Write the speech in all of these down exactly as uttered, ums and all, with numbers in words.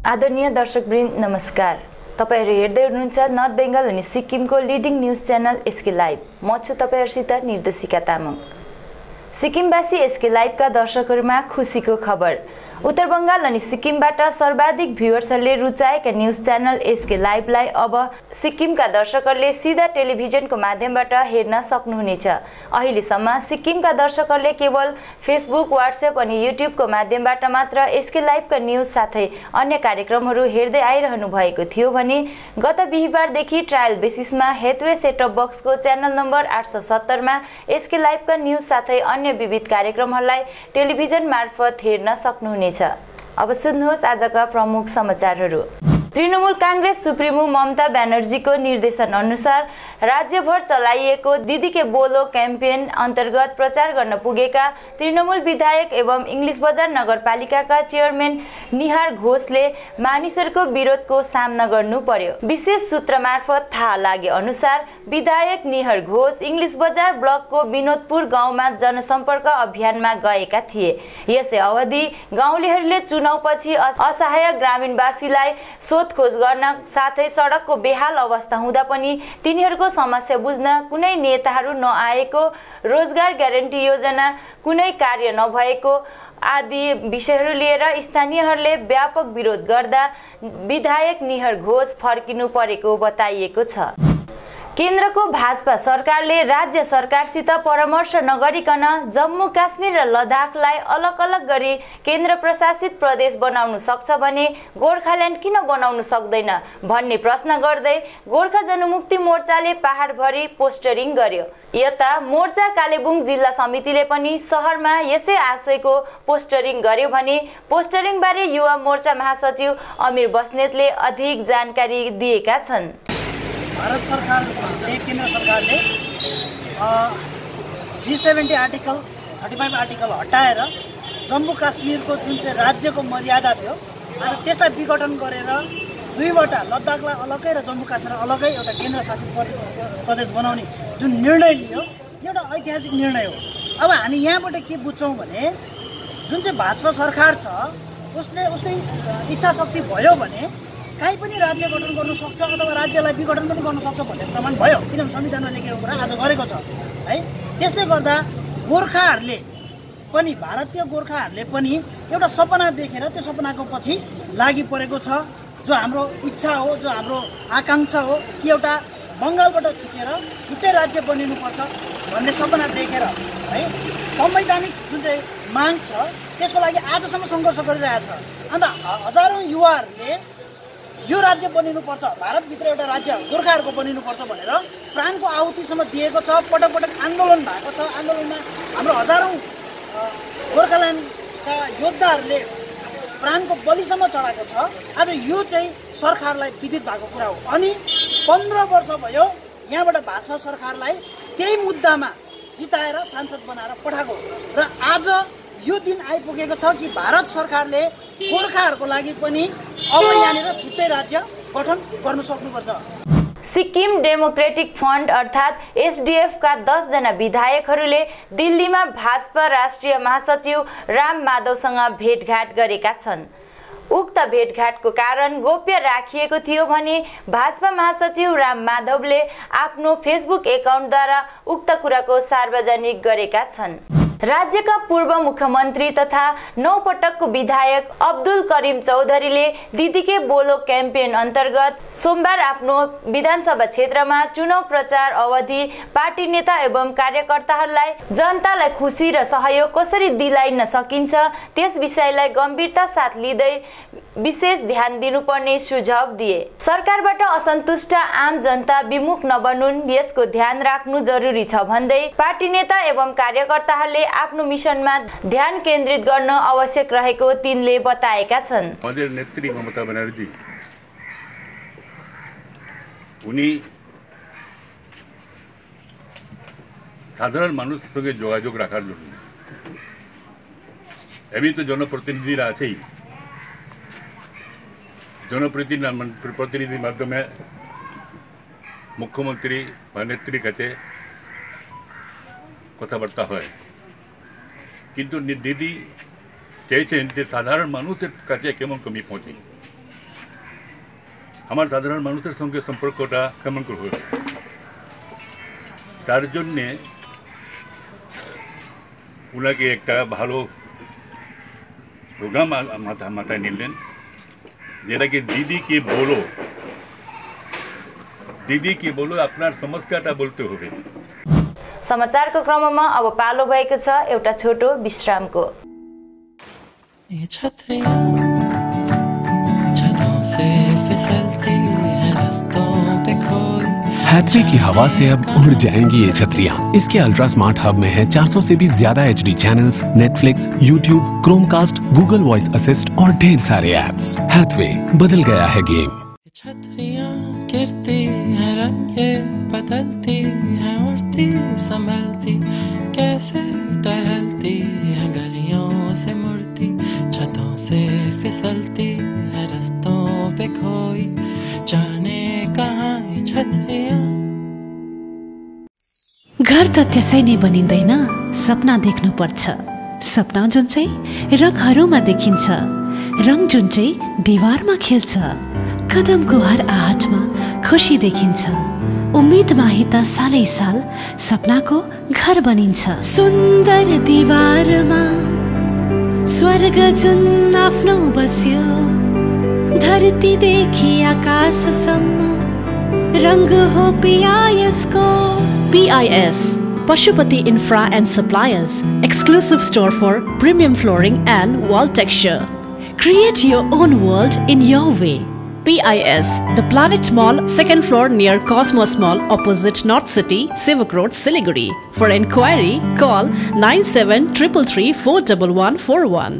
आदरणीय दर्शकवृन्द नमस्कार। तपाईहरु हेर्दै हुनुहुन्छ नर्थ बेंगल अनि सिक्किमको leading news channel SK live. म छु तपाईहरुसित निर्देशिका तामाङ। सिक्किमवासी एसके लाइभका दर्शकहरुमा खुशीको खबर। उत्तर बंगाल अनि सिक्किमबाट सर्वाधिक भ्युअर्सहरूले रुचाएका न्यूज च्यानल एसके लाइभलाई अब सिक्किमका दर्शकहरूले सिधा टेलिभिजनको माध्यमबाट हेर्न सक्नुहुनेछ। अहिलेसम्म सिक्किमका दर्शकहरूले केवल फेसबुक, व्हाट्सएप अनि युट्युबको माध्यमबाट मात्र एसके लाइभका न्यूज साथै अन्य कार्यक्रमहरू हेर्दै आइरहनु भएको थियो भने गत बिहीबारदेखि ट्रायल बेसिसमा हेथवे सेटअप बक्सको च्यानल नम्बर आठ सौ सत्तर मा एसके लाइभका न्यूज साथै अन्य विविध कार्यक्रमहरूलाई टेलिभिजन मार्फत हेर्न सक्नुहुनेछ। अब सुन्नुहोस् आजका प्रमुख समाचारहरू। तृणमूल कांग्रेस सुप्रिमो ममता ब्यानर्जीको निर्देशन अनुसार राज्यभर चलाइएको दिदी के बोलो क्याम्पेन अन्तर्गत प्रचार गर्न पुगेका तृणमूल विधायक एवं इंग्लिश बजार नगरपालिकाका चेयरम्यान निहार घोषले मानिसहरूको विरोधको सामना गर्नु पर्यो। विशेष सूत्र मार्फत थाहा लागे अनुसार विधायक निहार घोष इंग्लिश बजार ब्लकको विनोदपुर गाउँमा जनसम्पर्क अभियानमा गएका थिए। यसै अवधि गाउँलेहरूले चुनावपछि असहाय ग्रामीणवासीलाई खोज गर्न साथै सडकको बेहाल अवस्था हुँदा पनि तिनीहरूको समस्या बुझ्न कुनै नेताहरू नआएको, रोजगार ग्यारेन्टी योजना कुनै कार्य नभएको आदि विषयहरू लिएर स्थानीयहरूले व्यापक विरोध गर्दा विधायक निहार घोष फर्किनु परेको बताइएको छ। केन्द्रको भाजपा सरकारले राज्य सरकारसित परामर्श नगरिकन जम्मू काश्मीर र लद्दाखलाई अलग अलग गरी केन्द्र प्रशासित प्रदेश बनाउन सक्छ भने गोर्खाल्यान्ड किन बनाउन सक्दैन भन्ने प्रश्न गर्दै गोर्खा जनमुक्ति मोर्चाले पहाडभरि पोस्टरिङ गर्यो। यता मोर्चा कालेबुङ जिल्ला समितिले पनि शहरमा यसै आशयको पोस्टरिङ गर्यो भने पोस्टरिङ बारे युवा मोर्चा महासचिव अमीर बस्नेतले अधिक जानकारी दिएका छन्। भारत सरकारले केन्द्र सरकारले G seventy article thirty five article हटाएर जम्मू काश्मीरको जुन चाहिँ राज्यको मर्यादा थियो आज त्यसलाई विघटन गरेर दुईवटा लद्दाखलाई अलग्गै र जम्मू काश्मीर अलग्गै एउटा केन्द्र शासित प्रदेश बनाउने जुन निर्णय लियो एउटा ऐतिहासिक निर्णय हो। अब हामी यहाँबाट के बुझ्छौँ भने जुन चाहिँ भाजपा सरकार छ उसले उसकै इच्छा शक्ति भयो भने कहीँ पनि राज्य गठन गर्न सक्छ अथवा राज्यलाई विघटन पनि गर्न सक्छ भन्ने प्रमाण भयो, किनभने संविधानमा लेखेको कुरा आज गरेको छ है। त्यसले गर्दा गोर्खाहरूले पनि भारतीय गोर्खाहरूले पनि एउटा सपना देखेर त्यो सपनाको पछि लागि परेको छ। जो हाम्रो इच्छा हो, जो हाम्रो आकाङ्क्षा हो कि एउटा बङ्गालबाट छुटेर छुट्टै राज्य बनिनुपर्छ भन्ने सपना देखेर है संवैधानिक जुन चाहिँ माग छ त्यसको लागि आजसम्म सङ्घर्ष गरिरहेछ। अन्त हजारौँ युवाहरूले यो राज्य बनिनुपर्छ, भारतभित्र एउटा राज्य गोर्खाहरूको बनिनुपर्छ भनेर प्राणको आहुतिसम्म दिएको छ। पटक पटक आन्दोलन भएको छ। आन्दोलनमा हाम्रो हजारौँ गोर्खाल्यान्डका योद्धाहरूले प्राणको बलिसम्म चढाएको छ। आज यो चाहिँ सरकारलाई विदित भएको कुरा हो। अनि पन्ध्र वर्ष भयो यहाँबाट भाजपा सरकारलाई त्यही मुद्दामा जिताएर सांसद बनाएर पठाएको र आज यो दिन आइपुगेको छ कि भारत सरकारले गोर्खाहरूको लागि पनि अब यहाँनिर छुट्टै राज्य गठन गर्न सक्नुपर्छ। सिक्किम डेमोक्रेटिक फन्ड अर्थात् एसडीएफ का दस जना विधायकहरूले दिल्लीमा भाजपा राष्ट्रिय महासचिव राम माधवसँग भेटघाट गरेका छन्। उक्त भेटघाटको कारण गोप्य राखिएको थियो भने भाजपा महासचिव राम माधवले आफ्नो फेसबुक एकाउन्टद्वारा उक्त कुराको सार्वजनिक गरेका छन्। राज्यका पूर्व मुख्यमन्त्री तथा नौ पटकको विधायक अब्दुल करिम चौधरीले दिदी के बोलो क्याम्पेन अन्तर्गत सोमबार आफ्नो विधानसभा क्षेत्रमा चुनाव प्रचार अवधि पार्टी नेता एवं कार्यकर्ताहरूलाई जनतालाई खुसी र सहयोग कसरी दिलाइन सकिन्छ त्यस विषयलाई गम्भीरता साथ लिँदै विशेष ध्यान दिनुपर्ने सुझाव दिए। सरकारबाट असन्तुष्ट आम जनता विमुख नबनुन्, यसको ध्यान राख्नु जरुरी छ भन्दै पार्टी नेता एवं कार्यकर्ताहरूले आफ्नो मिशनमा ध्यान केन्द्रित गर्न आवश्यक रहेको तिनले बताएका छन्। আমাদের নেত্রী মমতা ব্যানার্জি উনি সাধারণ মানুষের সঙ্গে যোগাযোগ রাখার জন্য এমনি তো জনপ্রতিনিধিরা আছেই, জনপ্রতিনিধি প্রতিনিধির মাধ্যমে মুখ্যমন্ত্রী বা নেত্রীর কাছে কথাবার্তা হয়। কিন্তু দিদি চেয়েছেন যে সাধারণ মানুষের কাছে কেমন কমি পৌঁছে আমার সাধারণ মানুষের সঙ্গে সম্পর্কটা কেমন করে হবে, তার জন্যে ওনাকে একটা ভালো প্রোগ্রাম মাথা মাথায় নিলেন, যেটাকে দিদি কে बोलो, दिदी के बोलो আপনার समस्याটা বলতে হবে। समाचारको क्रममा अब पालो भएको छ एउटा छोटो विश्रामको। ये छतरियां छतों से फिसलती हैं रस्तों पे खोई। हैथवे की हवा से अब उड़ जाएंगी ये छतरियां। इसके अल्ट्रा स्मार्ट हब में है चार सौ से भी ज्यादा HD channels, Netflix, YouTube, Chromecast, Google voice assist और ढेर सारे एप्स। हैथवे बदल गया है गेम। छतरियां गिरती हैं, रंगे बदलती हैं, उड़ती संभलती कैसे टहलती हैं, गलियों से मुड़ती छतों से फिसलती है रस्तों पे खोई, जाने कहाँ ये छतरियां। घर त त्यसै नै बनिँदैन, सपना देख्नु पर्छ। सपना जुन चाहिँ रङहरूमा देखिन्छ, रङ जुन चाहिँ दिवारमा खिल्छ। कदमको हर आहटमा खुसी देखिन्छ, उम्मेदमा त सालै साल सपनाको घर बनिन्छ। सुन्दर दिवारमा स्वर्ग जुन आफ्नो बस्यो, धरतीदेखि आकाशसम्म रंग हो पीआईएस को। PIS Pashupati Infra and Suppliers, exclusive store for premium flooring and wall texture. Create your own world in your way. P I S, the Planet Mall, second floor near Cosmos Mall, opposite North City, Sivak Road, Siliguri. For enquiry, call nine seven three three four one one four one.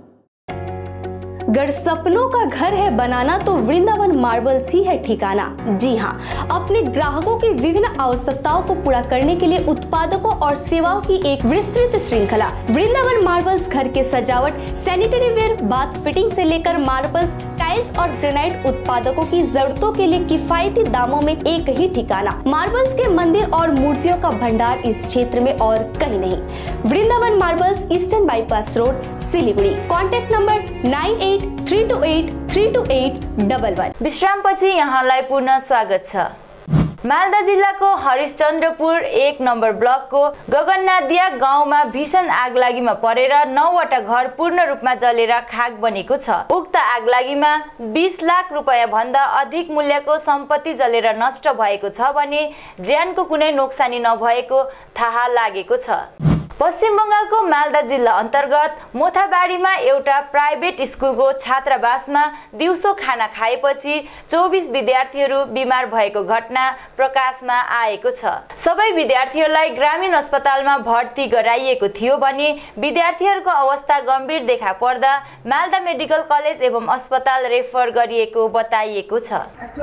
अगर सपनों का घर है banana तो Vrindavan marbles ही है ठिकाना। जी हाँ, अपने ग्राहकों की विभिन्न आवश्यकताओं को पूरा करने के लिए उत्पादकों और सेवाओं की एक विस्तृत श्रृंखला। वृंदावन मार्बल्स घर के सजावट, सैनिटरी वेयर, बाथ फिटिंग से लेकर मार्बल्स, टाइल्स और ग्रेनाइट उत्पादकों की जरूरतों के लिए किफायती दामों में एक ही ठिकाना। मार्बल्स के मंदिर और मूर्तियों का भंडार इस क्षेत्र में और कहीं नहीं। Vrindavan marbles, eastern bypass road, Siliguri. Contact number nine eight three two eight three two eight double one. विश्रामपछि यहाँलाई पुनः स्वागत छ। मालदा जिल्लाको हरिश्चन्द्रपुर एक नम्बर ब्लकको गगननादिया गाउँमा भीषण आगलागीमा परेर नौवटा घर पूर्ण रूपमा जलेर खाक बनेको छ। उक्त आगलागीमा बीस लाख रुपैयाँ भन्दा अधिक मूल्यको सम्पत्ति जलेर नष्ट भएको छ भने ज्यानको कुनै नोक्सानी नभएको थाहा लागेको छ। पश्चिम बंगालको मालदा जिल्ला अन्तर्गत मोथाबारीमा एउटा प्राइभेट स्कुलको छात्रावासमा दिउँसो खाना खाएपछि चौबीस विद्यार्थीहरू बिमार भएको घटना प्रकाशमा आएको छ। सबै विद्यार्थीहरूलाई ग्रामीण अस्पतालमा भर्ती गराइएको थियो भने विद्यार्थीहरूको अवस्था गम्भीर देखा पर्दा मालदा मेडिकल कलेज एवं अस्पताल रेफर गरिएको बताइएको छ।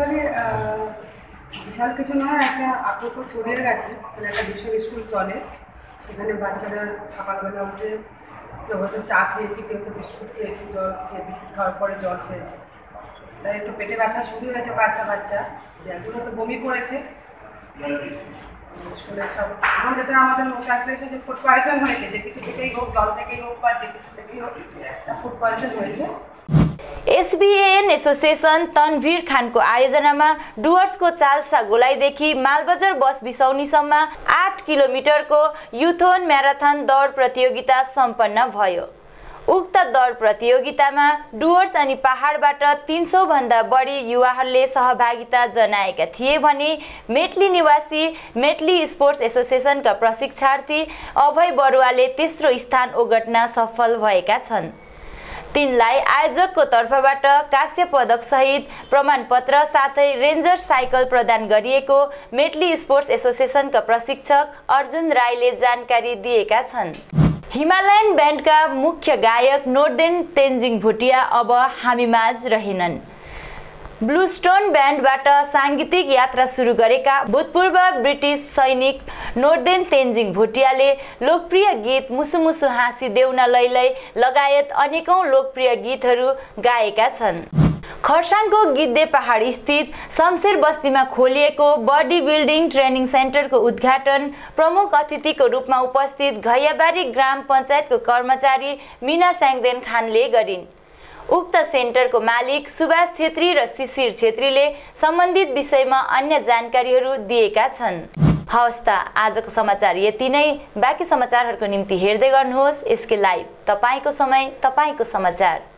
বিশাল কিছু নয়, একটা আতঙ্ক ছড়িয়ে গেছে। একটা বিশ্ব স্কুল চলে, সেখানে বাচ্চারা সকালবেলা উঠে কেউ হয়তো চা খেয়েছে, কেউ তো বিস্কুট খেয়েছে, জল খেয়ে বিস্কুট খাওয়ার পরে জল খেয়েছে, তাই একটু পেটে ব্যথা শুরু হয়েছে কয়েকটা বাচ্চা, একজন তো বমি করেছে। স্কুলের সব এখন যেটা আমাদের ক্যালকুলেশন যে ফুড পয়জন হয়েছে, যে কিছু থেকেই হোক, জল থেকেই হোক বা যে কিছু থেকেই হোক, ফুড পয়জন হয়েছে। एसबीएन एसोसिएसन तनवीर खानको आयोजनामा डुवर्सको चाल्सा गोलाईदेखि मालबजार बस बिसौनीसम्म आठ किलोमिटरको युथोन म्याराथन दौड प्रतियोगिता सम्पन्न भयो। उक्त दौड प्रतियोगितामा डुवर्स अनि पहाडबाट तीन सौ भन्दा बढी युवाहरूले सहभागिता जनाएका थिए भने मेटली निवासी मेटली स्पोर्ट्स एसोसिएसनका प्रशिक्षार्थी अभय बरुवाले तेस्रो स्थान ओगट्न सफल भएका छन्। तिनलाई आयोजकको तर्फबाट कास्य पदक सहित प्रमाणपत्र साथै रेन्जर साइकल प्रदान गरिएको मेटली स्पोर्ट्स एसोसिएसनका प्रशिक्षक अर्जुन राईले जानकारी दिएका छन्। हिमालयन ब्यान्डका मुख्य गायक नोर्देन तेन्जिङ भुटिया अब हामीमाझ रहेनन्। ब्लू स्टोन ब्यान्डबाट साङ्गीतिक यात्रा सुरु गरेका भूतपूर्व ब्रिटिस सैनिक नोर्देन तेन्जिङ भुटियाले लोकप्रिय गीत मुसु मुसु हाँसी देउन लैलै लगायत अनेकौं लोकप्रिय गीतहरू गाएका छन्। खरसाङको गिद्धे पहाडी स्थित शमशेर बस्तीमा खोलिएको बडी बिल्डिङ ट्रेनिङ सेन्टरको उद्घाटन प्रमुख अतिथिको रूपमा उपस्थित घैयाबारी ग्राम पञ्चायतको कर्मचारी मिना स्याङदेन खानले गरिन्। उक्त सेन्टरको मालिक सुभाष छेत्री र शिशिर छेत्रीले सम्बन्धित विषयमा अन्य जानकारीहरू दिएका छन्। हवस् त आजको समाचार यति नै। बाँकी समाचारहरूको निम्ति हेर्दै गर्नुहोस् एसके लाइभ। तपाईको समय, तपाईको समाचार।